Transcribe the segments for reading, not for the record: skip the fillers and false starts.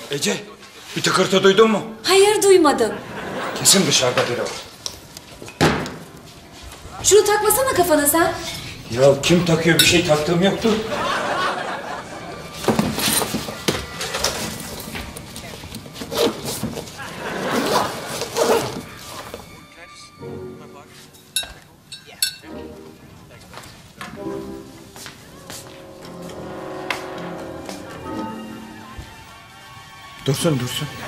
Ece, bir tıkırtı duydun mu? Hayır, duymadım. Kesin dışarıda biri var. Şunu takmasana kafana sen. Ya kim takıyor? Bir şey taktığım yoktu. Dursun.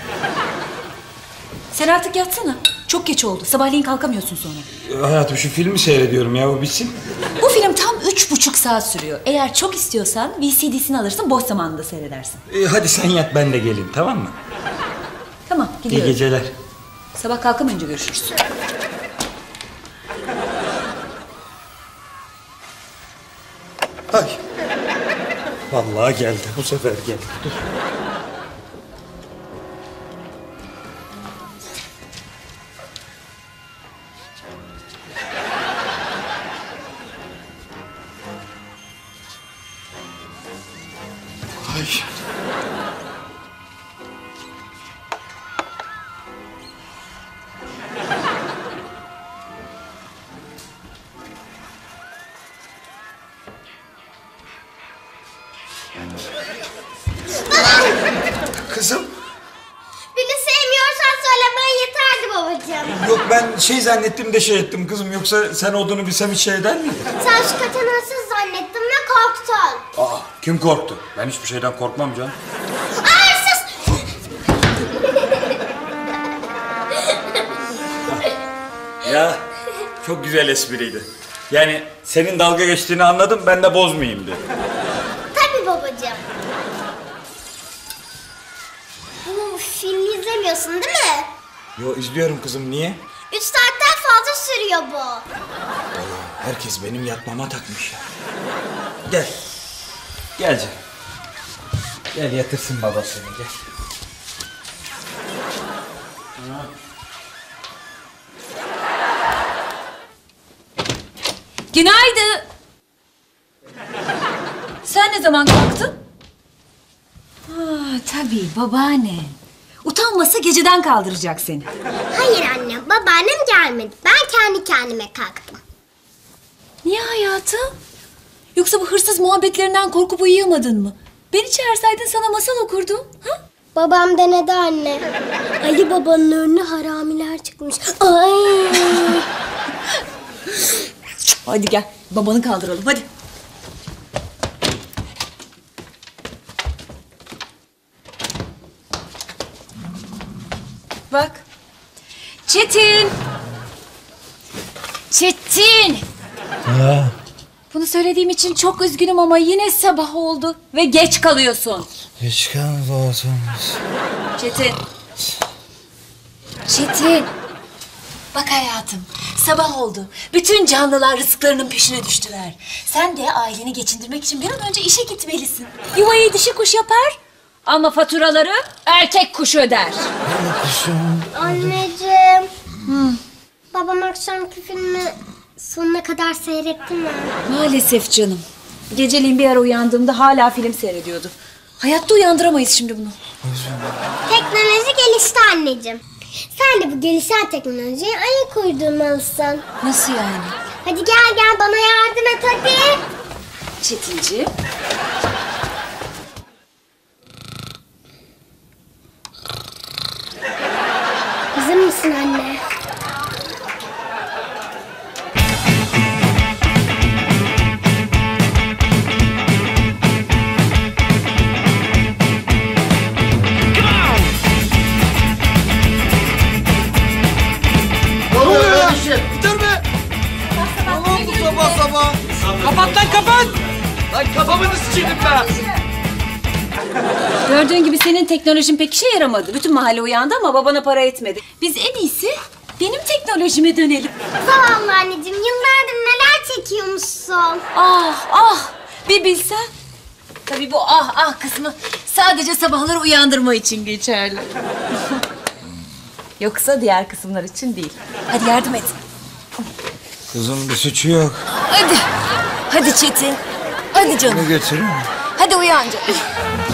Sen artık yatsana. Çok geç oldu. Sabahleyin kalkamıyorsun sonra. Hayatım şu filmi seyrediyorum ya, o bitsin. Bu film tam 3,5 saat sürüyor. Eğer çok istiyorsan VCD'sini alırsın, boş zamanında seyredersin. Hadi sen yat, ben de geleyim, tamam mı? Tamam, gidiyorum. İyi geceler. Sabah kalkamayınca görüşürüz. Ay. Vallahi geldi, bu sefer geldi. Dur. Ay. Kızım. Beni sevmiyorsan söylemen yeterdi babacığım. Yok, ben şey zannettim de şey ettim kızım. Yoksa sen olduğunu bilsem hiç şey eder miydin? Sen şu katanasız zannettin ve korktun. Aa, kim korktu? Ben hiçbir şeyden korkmam canım. Arsız! Ya çok güzel espriydi. Yani senin dalga geçtiğini anladım, ben de bozmayayım dedim. Tabii babacığım. Bu filmi izlemiyorsun değil mi? Yo, izliyorum kızım, niye? 3 saatten fazla sürüyor bu. Herkes benim yatmama takmış ya. Gel. Gel canım. Gel yatırsın babasını, gel. Günaydın. Sen ne zaman kalktın? Tabii babaannen. Utanmasa geceden kaldıracak seni. Hayır anne, babaannem gelmedi. Ben kendi kendime kalktım. Niye hayatım? Yoksa bu hırsız muhabbetlerinden korkup uyuyamadın mı? Beni çağırsaydın sana masal okurdum. Ha? Babam denedi anne. Ali babanın önüne haramiler çıkmış. Ay! Hadi gel, babanı kaldıralım, hadi. Bak. Çetin! Çetin! Bunu söylediğim için çok üzgünüm ama yine sabah oldu ve geç kalıyorsun. Hiç kalmaz. Çetin. Çetin. Bak hayatım, sabah oldu. Bütün canlılar rızıklarının peşine düştüler. Sen de aileni geçindirmek için bir an önce işe gitmelisin. Yuvayı dişi kuş yapar ama faturaları erkek kuş öder. Anneciğim. Babam akşamki filmi sonuna kadar seyretti mi? Maalesef canım. Geceliğin bir ara uyandığımda hala film seyrediyordu. Hayatta uyandıramayız şimdi bunu. Teknoloji gelişti anneciğim. Sen de bu gelişen teknolojiye ayak uydurmalısın. Nasıl yani? Hadi gel bana yardım et hadi. Çetinciğim. Hazır mısın anne? Kapat lan kapat! Lan kafamı sıçırdım ben! Gördüğün gibi senin teknolojin pek işe yaramadı. Bütün mahalle uyandı ama babana para etmedi. Biz en iyisi benim teknolojime dönelim. Zavallı anneciğim, yıllardır neler çekiyormuşsun. Ah bir bilsen. Tabii bu kısmı sadece sabahları uyandırma için geçerli. Yoksa diğer kısımlar için değil. Hadi yardım et. Kızım bir suçu yok. Hadi. Hadi Çetin. Hadi canım. Ne götürün? Hadi uyan canım.